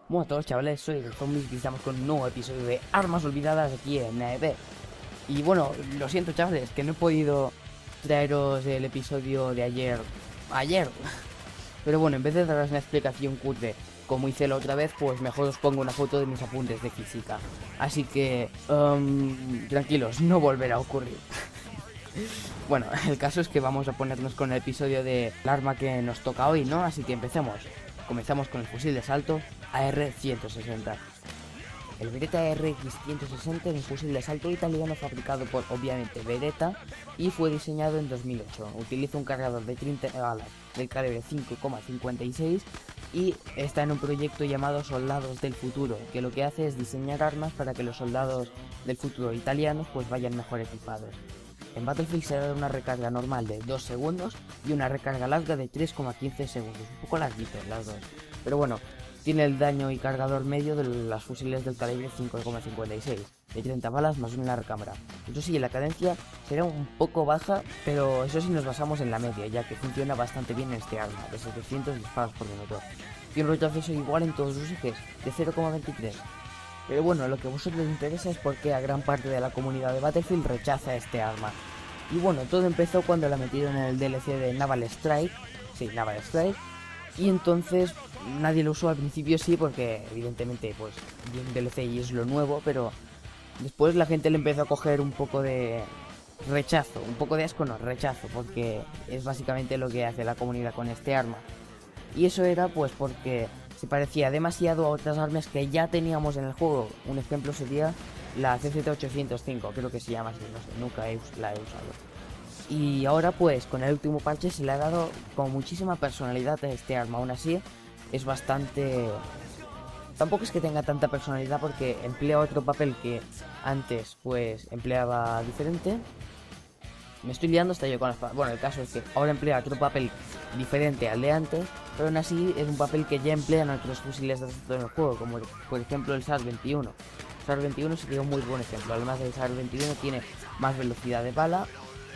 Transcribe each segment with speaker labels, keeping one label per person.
Speaker 1: Bueno, a todos chavales, soy el Zombies y estamos con un nuevo episodio de Armas Olvidadas aquí en AEB. Y bueno, lo siento chavales, que no he podido traeros el episodio de ayer. Pero bueno, en vez de daros una explicación cutre como hice la otra vez, pues mejor os pongo una foto de mis apuntes de física. Así que, tranquilos, no volverá a ocurrir. Bueno, el caso es que vamos a ponernos con el episodio de el arma que nos toca hoy, ¿no? Así que empecemos. Comenzamos con el fusil de asalto AR-160. El Beretta RX-160 es un fusil de asalto italiano fabricado por, obviamente, Beretta y fue diseñado en 2008. Utiliza un cargador de 30 balas del calibre 5,56 y está en un proyecto llamado Soldados del Futuro, que lo que hace es diseñar armas para que los soldados del futuro italianos pues vayan mejor equipados. En Battlefield se da una recarga normal de 2 segundos y una recarga larga de 3,15 segundos. Un poco larguitos las dos. Pero bueno, tiene el daño y cargador medio de los fusiles del calibre 5,56, de 30 balas más una recámara. Eso sí, la cadencia será un poco baja, pero eso sí nos basamos en la media, ya que funciona bastante bien en este arma, de 700 disparos por minuto. Tiene un retroceso igual en todos sus ejes, de 0,23. Pero bueno, lo que a vosotros les interesa es por qué a gran parte de la comunidad de Battlefield rechaza este arma. Y bueno, todo empezó cuando la metieron en el DLC de Naval Strike. Sí, Naval Strike. Y entonces nadie lo usó al principio, sí, porque evidentemente pues un DLC y es lo nuevo, pero después la gente le empezó a coger un poco de rechazo, un poco de asco, no, rechazo, porque es básicamente lo que hace la comunidad con este arma. Y eso era pues porque se parecía demasiado a otras armas que ya teníamos en el juego. Un ejemplo sería la CZ805, creo que se llama así, no sé, nunca la he usado. Y ahora pues con el último parche se le ha dado con muchísima personalidad a este arma. Aún así es bastante... Tampoco es que tenga tanta personalidad porque emplea otro papel que antes pues empleaba diferente. Me estoy liando hasta yo con las palabras. Bueno, el caso es que ahora emplea otro papel diferente al de antes, pero aún así es un papel que ya emplean otros fusiles de asalto en el juego, como por ejemplo el SAR-21. SAR-21 sería un muy buen ejemplo. Además del SAR-21 tiene más velocidad de bala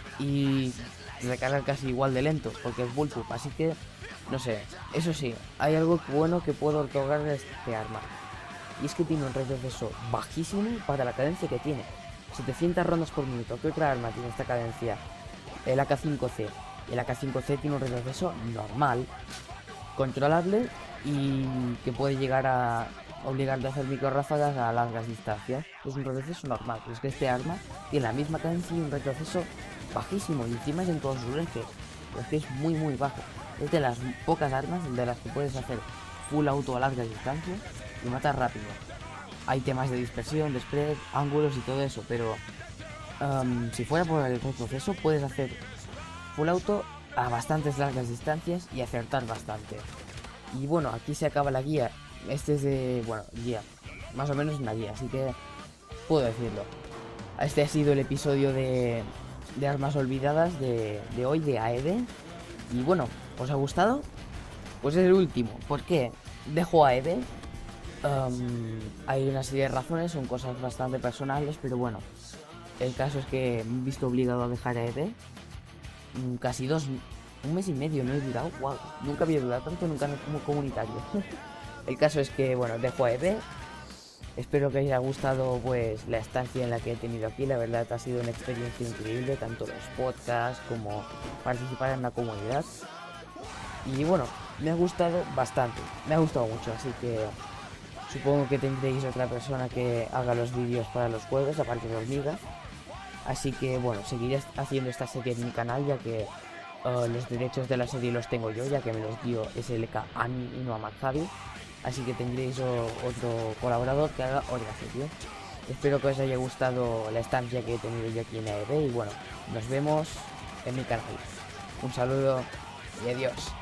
Speaker 1: y recarga casi igual de lento, porque es bulletproof, así que, no sé. Eso sí, hay algo bueno que puedo otorgar a este arma, y es que tiene un retroceso bajísimo para la cadencia que tiene. 700 rondas por minuto. ¿Qué otra arma tiene esta cadencia? El AK-5C. El AK-5C tiene un retroceso normal, controlable y que puede llegar a obligarte a hacer microráfagas a largas distancias. Es un retroceso normal, pero es que este arma tiene la misma cadencia y un retroceso bajísimo, y encima es en todos sus ejes. Es que es muy bajo. Es de las pocas armas de las que puedes hacer full auto a largas distancias y matar rápido. Hay temas de dispersión, de spread, ángulos y todo eso, pero si fuera por el retroceso puedes hacer full auto a bastantes largas distancias y acertar bastante. Y bueno, aquí se acaba la guía. Este es de, bueno, guía, más o menos una guía, así que puedo decirlo. Este ha sido el episodio de armas olvidadas de hoy, de AED. Y bueno, ¿os ha gustado? Pues es el último. ¿Por qué dejo AED? Hay una serie de razones, son cosas bastante personales, pero bueno, el caso es que me he visto obligado a dejar AED. Casi un mes y medio no he durado. Wow, nunca había durado tanto, nunca como comunitario. El caso es que, bueno, dejo AED. Espero que os haya gustado pues la estancia en la que he tenido aquí. La verdad ha sido una experiencia increíble, tanto los podcasts como participar en la comunidad. Y bueno, me ha gustado bastante, me ha gustado mucho, así que supongo que tendréis otra persona que haga los vídeos para los juegos, aparte de Hormiga. Así que bueno, seguiré haciendo esta serie en mi canal, ya que los derechos de la serie los tengo yo, ya que me los dio SLK Ani y no a Javi. Así que tendréis otro colaborador que haga otra serie. Espero que os haya gustado la estancia que he tenido yo aquí en AEB. Y bueno, nos vemos en mi canal. Un saludo y adiós.